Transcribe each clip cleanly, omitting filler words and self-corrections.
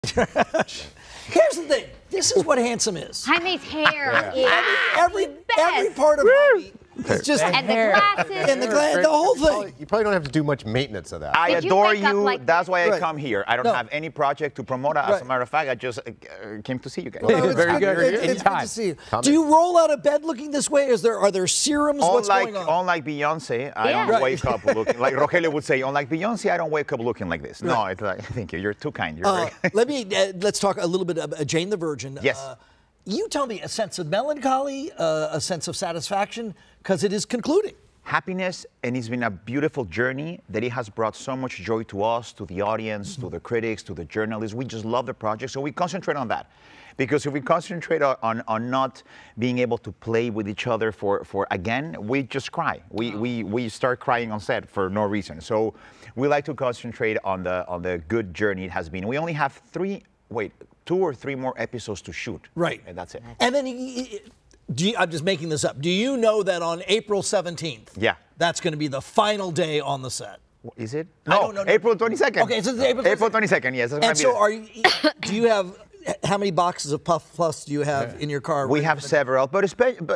Here's the thing. This is what handsome is. Jaime's hair is Every part of Jaime is just and the glasses. and the whole thing. You probably don't have to do much maintenance of that. I adore you. Like That's why I Right. come here. I don't have any project to promote. As a matter of fact, I just came to see you guys. Well, Very good. It's good to see you. Do you roll out of bed looking this way? Are there serums? What's going on? Unlike Beyonce, I don't wake up looking like Rogelio would say. Unlike Beyonce, I don't wake up looking like this. No, it's like, thank you. You're too kind. You're very let's talk a little bit about Jane the Virgin. Yes. You tell me a sense of melancholy, a sense of satisfaction, because it is concluding. Happiness, and it's been a beautiful journey that it has brought so much joy to us, to the audience, to the critics, to the journalists. We just love the project, so we concentrate on that. Because if we concentrate on not being able to play with each other for again, we just cry. We start crying on set for no reason. So we like to concentrate on the good journey it has been. We only have 2 or 3 more episodes to shoot. Right. And that's it. And then, I'm just making this up. Do you know that on April 17th, that's going to be the final day on the set? Is it? I don't know. April 22nd. Okay, so it's April 22nd, yes. And so do you have, how many boxes of Puff Plus do you have in your car? We have several, but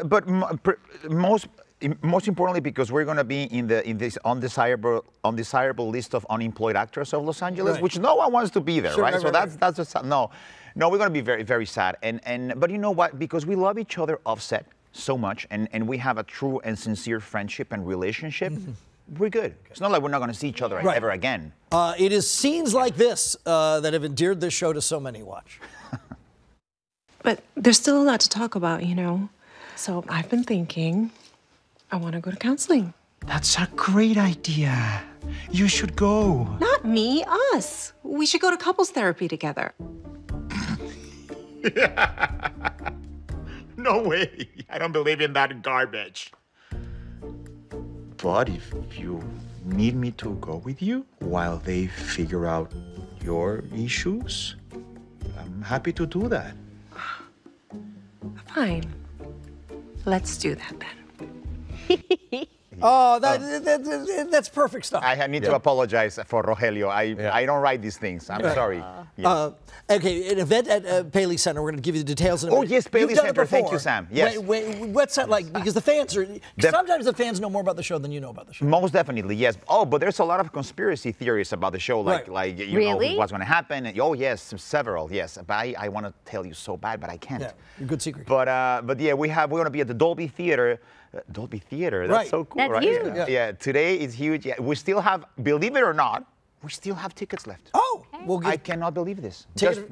most importantly, because we're going to be in this undesirable list of unemployed actors of Los Angeles, which no one wants to be there, right? So that's just no, we're going to be very, very sad. But you know what? Because we love each other offset so much, and we have a true and sincere friendship and relationship. We're good. It's not like we're not going to see each other ever again. It is scenes like this that have endeared this show to so many. Watch. But there's still a lot to talk about, you know. So I've been thinking, I want to go to counseling. That's a great idea. You should go. Not me, us. We should go to couples therapy together. No way. I don't believe in that garbage. But if you need me to go with you while they figure out your issues, I'm happy to do that. Fine. Let's do that then. Oh, that's perfect stuff. I need to apologize for Rogelio. I don't write these things. I'm sorry. Okay, an event at Paley Center. We're going to give you the details. In a minute. Yes, Paley Center. Thank you, Sam. Yes. What's that like? Because the fans are sometimes the fans know more about the show than you know about the show. Most definitely, yes. Oh, but there's a lot of conspircy theories about the show, like you know what's going to happen. And, oh yes, several, yes. But I want to tell you so bad, but I can't. Yeah, good secret. But yeah, we're going to be at the Dolby Theater. Dolby Theater. That's so cool, that's right? huge. Yeah. Today is huge. Yeah, we still have, believe it or not, we still have tickets left. Oh, well, I cannot believe this.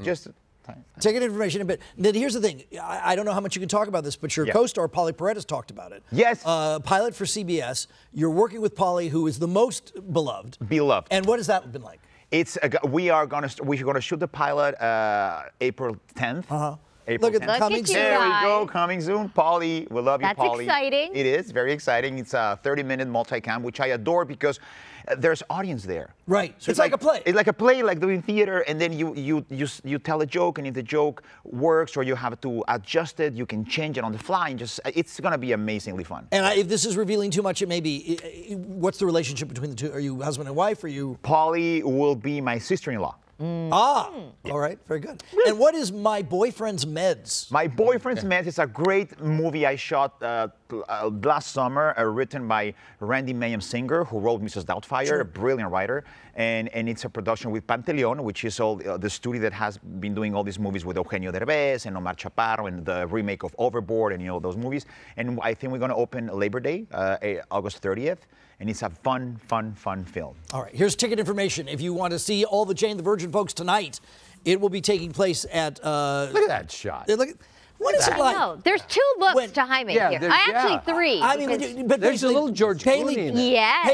Ticket information a bit. Then here's the thing. I don't know how much you can talk about this, but your co-star Pauly Perez talked about it. Yes. Pilot for CBS. You're working with Pauly, who is the most beloved. Beloved. And what has that been like? It's we're going to shoot the pilot April 10th. April Look at 10th. coming soon. There we go, coming soon. Pauly, we love you, Pauly. That's exciting. It is very exciting. It's a 30-minute multicam, which I adore because there's audience there. Right. So it's like a play. It's like a play, like doing theater, and then you tell a joke, and if the joke works or you have to adjust it, you can change it on the fly, and it's going to be amazingly fun. And if this is revealing too much, it may be. What's the relationship between the two? Are you husband and wife? Are you? Pauly will be my sister-in-law. All right, very good. And what is My Boyfriend's Meds? My Boyfriend's Meds is a great movie I shot last summer, written by Randy Mayhem Singer, who wrote Mrs. Doubtfire, a brilliant writer. And it's a production with Panteleon, which is all the studio that has been doing all these movies with Eugenio Derbez and Omar Chaparro and the remake of Overboard and those movies. And I think we're going to open Labor Day, August 30th. And it's a fun film. All right, here's ticket information. If you want to see all the Jane the Virgin folks tonight, it will be taking place at... Look at that shot. What is it like? No, there's 2 looks to Jaime here. Actually 3. I mean, but there's a little George Clooney in there. Yes.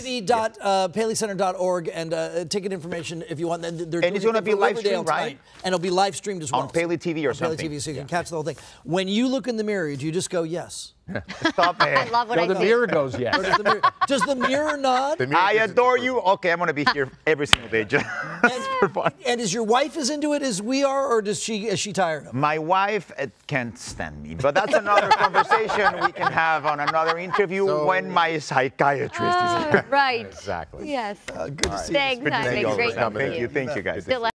PaleyTV.PaleyCenter.org and ticket information if you want. And it's going to be live streamed, right? And it'll be live streamed as well. On Paley TV or something. Paley TV, so you can catch the whole thing. When you look in the mirror, do you just go, yes? Stop it. I love what I see. The mirror goes, yes. Does the mirror nod? I adore you. Okay, I'm going to be here every single day. Just for fun. And is your wife as into it as we are, or is she tired of it? My wife can't stand me, but that's another conversation we can have on another interview when my psychiatrist is here. Right. Exactly. Yes. Good to see you. Thanks, Jaime. Great to see you. Thank you, guys.